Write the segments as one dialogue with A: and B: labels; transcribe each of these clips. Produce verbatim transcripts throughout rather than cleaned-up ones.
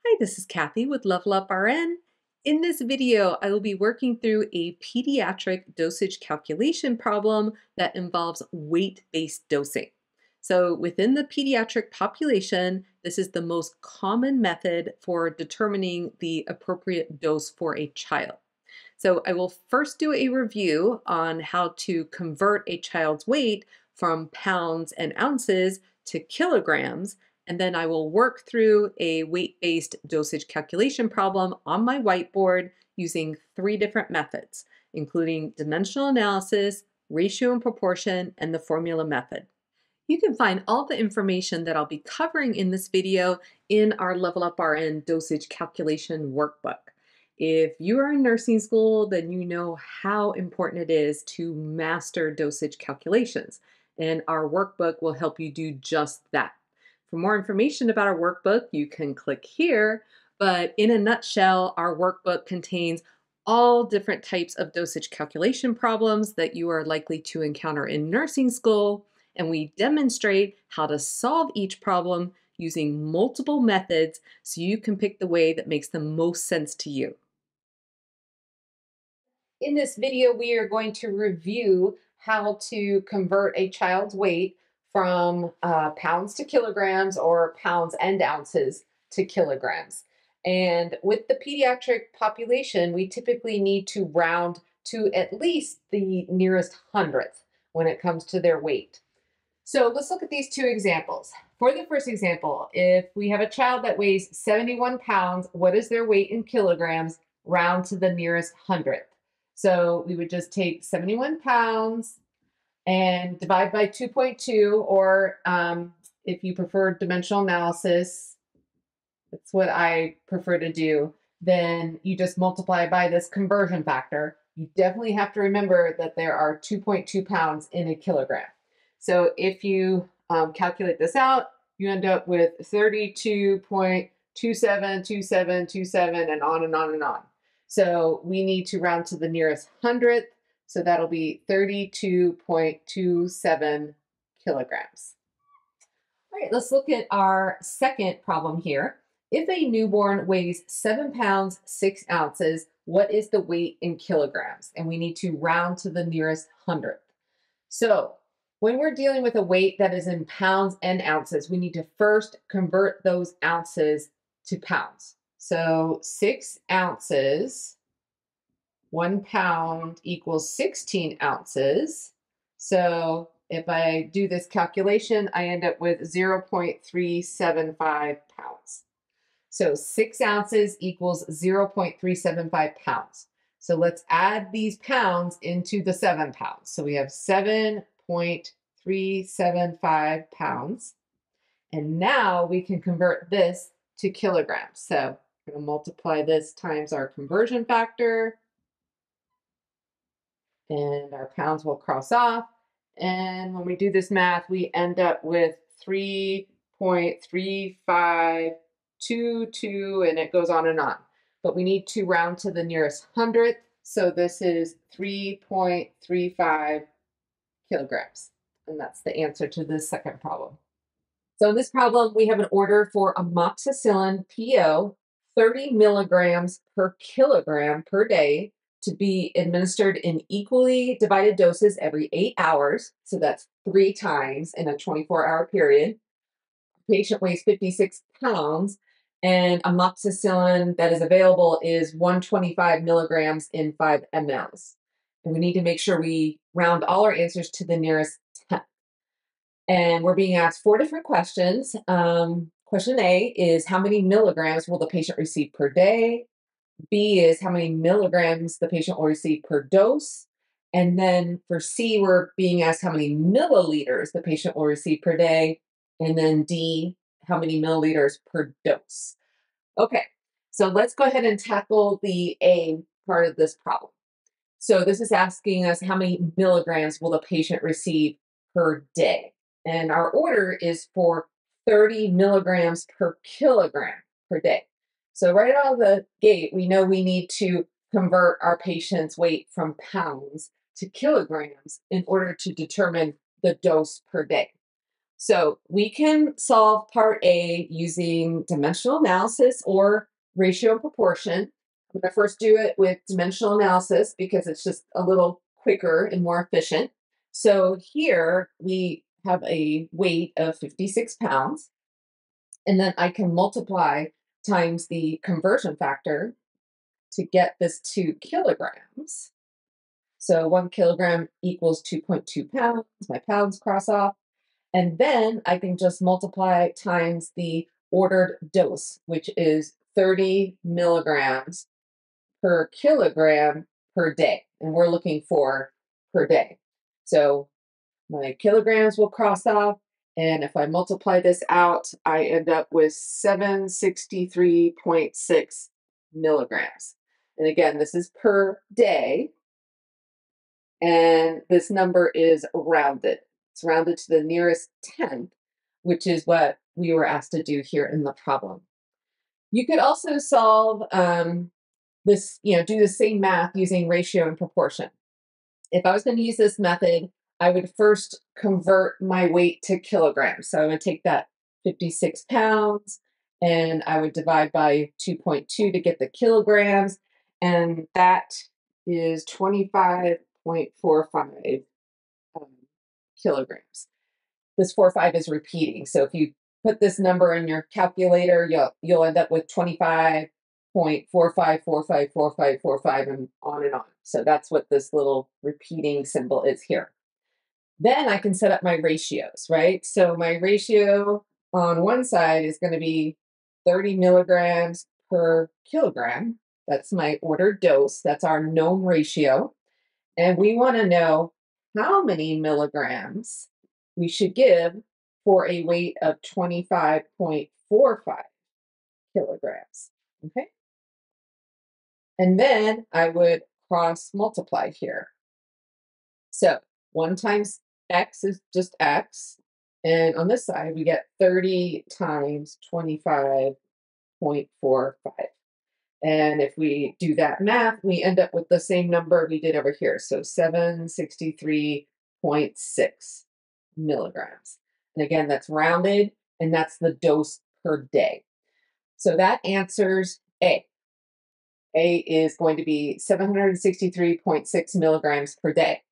A: Hi, this is Kathy with Level Up R N. In this video, I will be working through a pediatric dosage calculation problem that involves weight-based dosing. So within the pediatric population, this is the most common method for determining the appropriate dose for a child. So I will first do a review on how to convert a child's weight from pounds and ounces to kilograms, and then I will work through a weight-based dosage calculation problem on my whiteboard using three different methods, including dimensional analysis, ratio and proportion, and the formula method. You can find all the information that I'll be covering in this video in our Level Up R N dosage calculation workbook. If you are in nursing school, then you know how important it is to master dosage calculations, and our workbook will help you do just that. For more information about our workbook, you can click here, but in a nutshell, our workbook contains all different types of dosage calculation problems that you are likely to encounter in nursing school, and we demonstrate how to solve each problem using multiple methods so you can pick the way that makes the most sense to you. In this video, we are going to review how to convert a child's weight from uh, pounds to kilograms or pounds and ounces to kilograms. And with the pediatric population, we typically need to round to at least the nearest hundredth when it comes to their weight. So let's look at these two examples. For the first example, if we have a child that weighs seventy-one pounds, what is their weight in kilograms? Round to the nearest hundredth. So we would just take seventy-one pounds and divide by two point two, or um, if you prefer dimensional analysis, that's what I prefer to do, then you just multiply by this conversion factor. You definitely have to remember that there are two point two pounds in a kilogram. So if you um, calculate this out, you end up with thirty-two point two seven two seven two seven and on and on and on. So we need to round to the nearest hundredth. So that'll be thirty-two point two seven kilograms. All right, let's look at our second problem here. If a newborn weighs seven pounds, six ounces, what is the weight in kilograms? And we need to round to the nearest hundredth. So when we're dealing with a weight that is in pounds and ounces, we need to first convert those ounces to pounds. So six ounces, one pound equals sixteen ounces. So if I do this calculation, I end up with zero point three seven five pounds. So six ounces equals zero point three seven five pounds. So let's add these pounds into the seven pounds. So we have seven point three seven five pounds. And now we can convert this to kilograms. So we're going to multiply this times our conversion factor. And our pounds will cross off. And when we do this math, we end up with three point three five two two, and it goes on and on. But we need to round to the nearest hundredth. So this is three point three five kilograms. And that's the answer to this second problem. So in this problem, we have an order for amoxicillin P O, thirty milligrams per kilogram per day, to be administered in equally divided doses every eight hours. So that's three times in a twenty-four hour period. The patient weighs fifty-six pounds, and amoxicillin that is available is one hundred twenty-five milligrams in five milliliters. And we need to make sure we round all our answers to the nearest tenth. And we're being asked four different questions. Um, question A is how many milligrams will the patient receive per day? B is how many milligrams the patient will receive per dose. And then for C, we're being asked how many milliliters the patient will receive per day. And then D, how many milliliters per dose. Okay, so let's go ahead and tackle the A part of this problem. So this is asking us how many milligrams will the patient receive per day. And our order is for thirty milligrams per kilogram per day. So right out of the gate, we know we need to convert our patient's weight from pounds to kilograms in order to determine the dose per day. So we can solve part A using dimensional analysis or ratio and proportion. I'm going to first do it with dimensional analysis because it's just a little quicker and more efficient. So here we have a weight of fifty-six pounds, and then I can multiply times the conversion factor to get this to kilograms. So one kilogram equals two point two pounds. My pounds cross off. And then I can just multiply times the ordered dose, which is thirty milligrams per kilogram per day. And we're looking for per day. So my kilograms will cross off. And if I multiply this out, I end up with seven hundred sixty-three point six milligrams. And again, this is per day. And this number is rounded. It's rounded to the nearest tenth, which is what we were asked to do here in the problem. You could also solve um, this, you know, do the same math using ratio and proportion. If I was going to use this method, I would first convert my weight to kilograms. So I would take that fifty-six pounds and I would divide by two point two to get the kilograms. And that is twenty-five point four five um, kilograms. This four five is repeating. So if you put this number in your calculator, you'll, you'll end up with twenty-five point four five four five four five four five and on and on. So that's what this little repeating symbol is here. Then I can set up my ratios, right? So my ratio on one side is going to be thirty milligrams per kilogram. That's my ordered dose. That's our known ratio. And we want to know how many milligrams we should give for a weight of twenty-five point four five kilograms. Okay. And then I would cross multiply here. So one times X is just X. And on this side, we get thirty times twenty-five point four five. And if we do that math, we end up with the same number we did over here. So seven hundred sixty-three point six milligrams. And again, that's rounded, and that's the dose per day. So that answers A. A is going to be seven hundred sixty-three point six milligrams per day.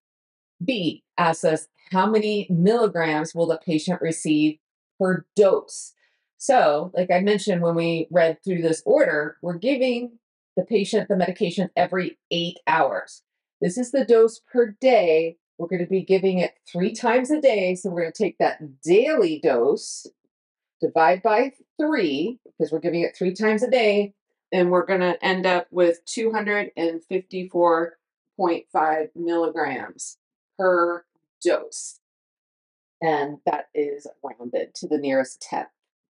A: B asks us, how many milligrams will the patient receive per dose? So, like I mentioned when we read through this order, we're giving the patient the medication every eight hours. This is the dose per day. We're going to be giving it three times a day. So we're going to take that daily dose, divide by three, because we're giving it three times a day, and we're going to end up with two hundred fifty-four point five milligrams per dose. And that is rounded to the nearest tenth,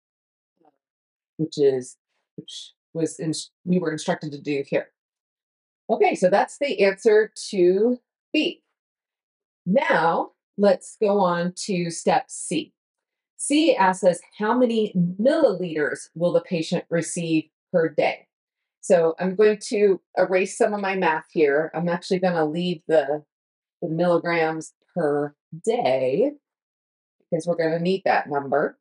A: which is which was in, we were instructed to do here. Okay, so that's the answer to B. Now let's go on to step C. C asks us, how many milliliters will the patient receive per day? So I'm going to erase some of my math here. I'm actually going to leave the, the milligrams per day because we're going to need that number.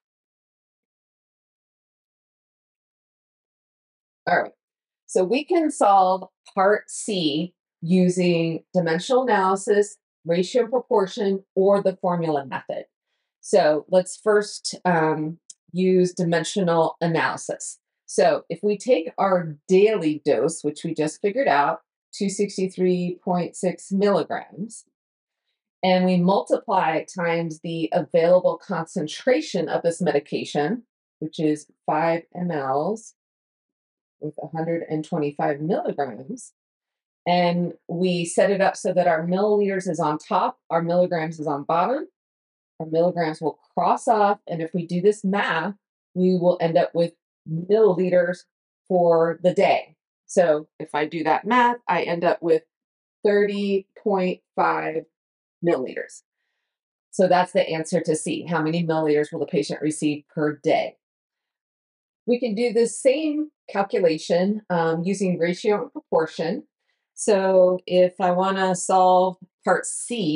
A: All right, so we can solve part C using dimensional analysis, ratio and proportion, or the formula method. So let's first um, use dimensional analysis. So if we take our daily dose, which we just figured out, two hundred sixty-three point six milligrams, and we multiply times the available concentration of this medication, which is five milliliters with one hundred twenty-five milligrams, and we set it up so that our milliliters is on top, our milligrams is on bottom, our milligrams will cross off, and if we do this math, we will end up with milliliters for the day. So if I do that math, I end up with thirty point five milliliters. So that's the answer to C. How many milliliters will the patient receive per day? We can do the same calculation um, using ratio and proportion. So if I want to solve part C,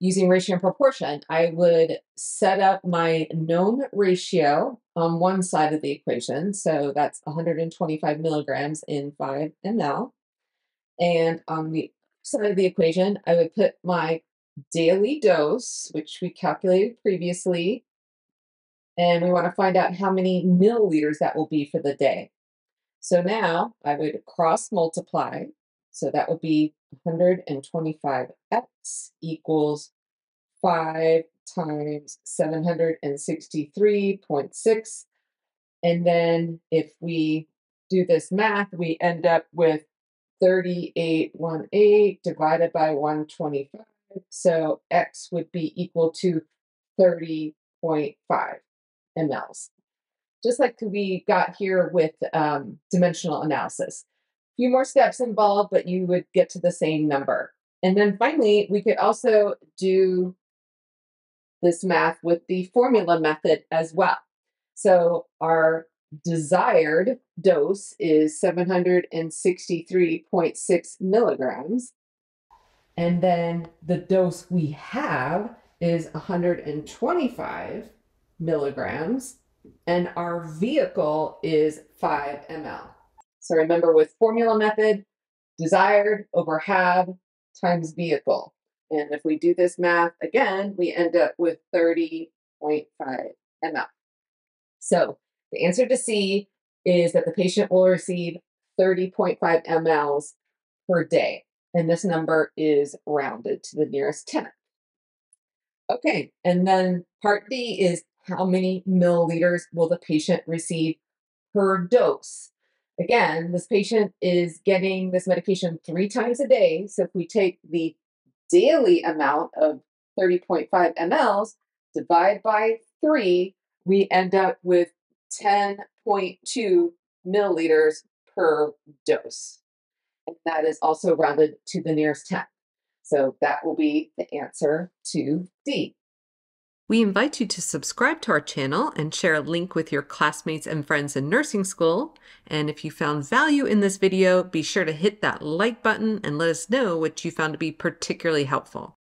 A: using ratio and proportion, I would set up my known ratio on one side of the equation. So that's one hundred twenty-five milligrams in five milliliters. And on the side of the equation, I would put my daily dose, which we calculated previously. And we want to find out how many milliliters that will be for the day. So now I would cross multiply. So that would be one hundred twenty-five x equals five times seven hundred sixty-three point six. And then if we do this math, we end up with thirty-eight point one eight divided by one hundred twenty-five. So x would be equal to thirty point five milliliters. Just like we got here with um, dimensional analysis. A few more steps involved, but you would get to the same number. And then finally, we could also do this math with the formula method as well. So our desired dose is seven hundred sixty-three point six milligrams. And then the dose we have is one hundred twenty-five milligrams. And our vehicle is five milliliters. So remember, with formula method, desired over have times vehicle. And if we do this math again, we end up with thirty point five milliliters. So the answer to C is that the patient will receive thirty point five milliliters per day. And this number is rounded to the nearest tenth. Okay, and then part D is how many milliliters will the patient receive per dose? Again, this patient is getting this medication three times a day. So if we take the daily amount of thirty point five milliliters, divide by three, we end up with ten point two milliliters per dose. And that is also rounded to the nearest tenth. So that will be the answer to D.
B: We invite you to subscribe to our channel and share a link with your classmates and friends in nursing school. And if you found value in this video, be sure to hit that like button and let us know what you found to be particularly helpful.